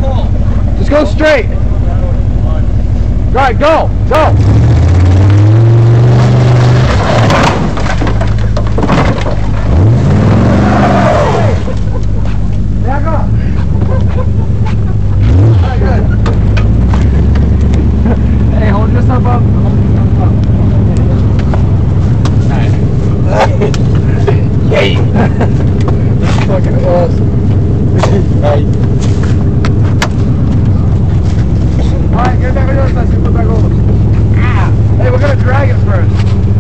Just go straight. Right, go, go. Back up. Alright, good. Hey, hold yourself up. Nice. Yay. Fucking awesome. Hey. Alright, get back on your side, so you put back over. Ah! Hey, we're gonna drag it first.